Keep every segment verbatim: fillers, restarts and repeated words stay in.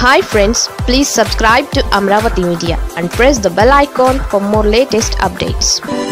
Hi friends, please subscribe to Amravati Media and press the bell icon for more latest updates.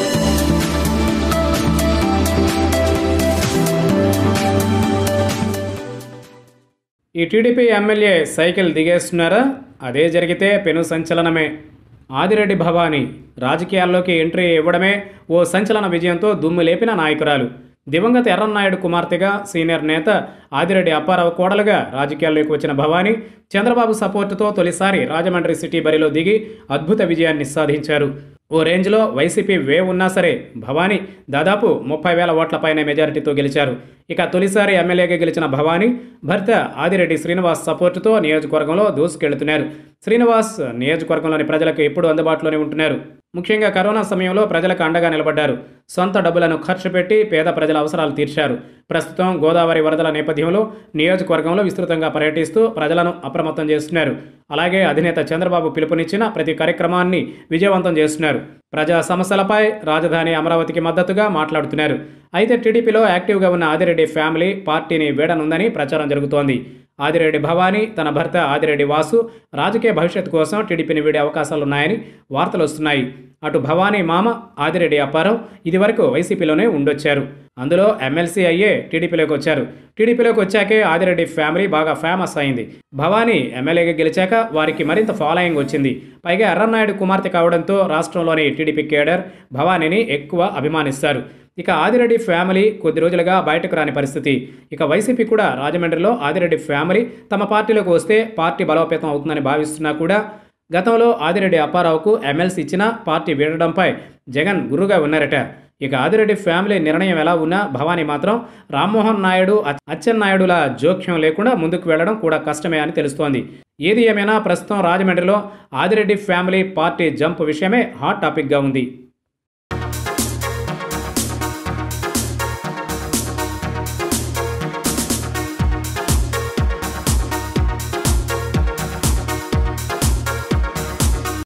ఈ TDP MLA cycle దిగేస్తున్నారా? అదే జరిగితే పెను సంచలనమే. ఆదిరెడ్డి భవానీ రాజకీయాల్లోకి entry ఇవ్వడమే ఓ సంచలన విజయంతో దుమ్ము లేపిన నాయకురాలు. దివంగత ఎర్రన్నాయుడు కుమార్తెగా సీనియర్ నేత ఆదిరెడ్డి అప్పారావు కోడలుగా రాజకీయాల్లోకి వచ్చిన భవానీ చంద్రబాబు సపోర్టుతో తొలిసారి రాజమండ్రి సిటీ బరిలో దిగి అద్భుత విజయాన్ని సాధించారు. ఓ రేంజ్లో వైసీపీ వేవ్ ఉన్నా సరే భవానీ దాదాపు ముప్పై వేల ఓట్లపైనే మెజారిటీతో గెలిచారు. ఇక తొలిసారి ఎమ్మెల్యేగా గెలిచిన భవానీ భర్త ఆదిరెడ్డి శ్రీనివాస్ సపోర్టుతో నియోజకవర్గంలో దూసుకెళ్తున్నారు. శ్రీనివాస్ నియోజకవర్గంలోని ప్రజలకు ఎప్పుడూ అందుబాటులోనే ఉంటున్నారు. ముఖ్యంగా కరోనా సమయంలో ప్రజలకు అండగా నిలబడ్డారు. సొంత డబ్బులను ఖర్చు పెట్టి పేద ప్రజల అవసరాలు తీర్చారు. ప్రస్తుతం గోదావరి వరదల నేపథ్యంలో నియోజకవర్గంలో విస్తృతంగా పర్యటిస్తూ ప్రజలను అప్రమత్తం చేస్తున్నారు. అలాగే అధినేత చంద్రబాబు పిలుపునిచ్చిన ప్రతి కార్యక్రమాన్ని విజయవంతం చేస్తున్నారు. ప్రజా సమస్యలపై రాజధాని అమరావతికి మద్దతుగా మాట్లాడుతున్నారు. అయితే టీడీపీలో యాక్టివ్గా ఉన్న ఆదిరెడ్డి ఫ్యామిలీ పార్టీని వీడనుందని ప్రచారం జరుగుతోంది. ఆదిరెడ్డి భవానీ తన భర్త ఆదిరెడ్డి వాసు రాజకీయ భవిష్యత్తు కోసం టీడీపీని వీడే అవకాశాలున్నాయని వార్తలు వస్తున్నాయి. అటు భవానీ మామ ఆదిరెడ్డి అప్పారావు ఇదివరకు వైసీపీలోనే ఉండొచ్చారు. అందులో ఎమ్మెల్సీ అయ్యే టీడీపీలోకి వచ్చారు. టీడీపీలోకి వచ్చాకే ఆదిరెడ్డి ఫ్యామిలీ బాగా ఫేమస్ అయింది. భవానీ ఎమ్మెల్యేగా గెలిచాక వారికి మరింత ఫాలోయింగ్ వచ్చింది. పైగా ఎర్రన్నాయుడు కుమార్తె కావడంతో రాష్ట్రంలోని టీడీపీ కేడర్ భవానీని ఎక్కువ అభిమానిస్తారు. ఇక ఆదిరెడ్డి ఫ్యామిలీ కొద్ది రోజులుగా బయటకు రాని పరిస్థితి. ఇక వైసీపీ కూడా రాజమండ్రిలో ఆదిరెడ్డి ఫ్యామిలీ తమ పార్టీలోకి వస్తే పార్టీ బలోపేతం అవుతుందని భావిస్తున్నా కూడా గతంలో ఆదిరెడ్డి అప్పారావుకు ఎమ్మెల్సీ ఇచ్చిన పార్టీ వీడడంపై జగన్ గురుగా ఉన్నారట. ఇక ఆదిరెడ్డి ఫ్యామిలీ నిర్ణయం ఎలా ఉన్నా భవానీ మాత్రం రామ్మోహన్ నాయుడు అచ్చెన్నాయుడుల జోక్యం లేకుండా ముందుకు వెళ్లడం కూడా కష్టమే అని తెలుస్తోంది. ఏది ఏమైనా ప్రస్తుతం రాజమండ్రిలో ఆదిరెడ్డి ఫ్యామిలీ పార్టీ జంప్ విషయమే హాట్ టాపిక్గా ఉంది.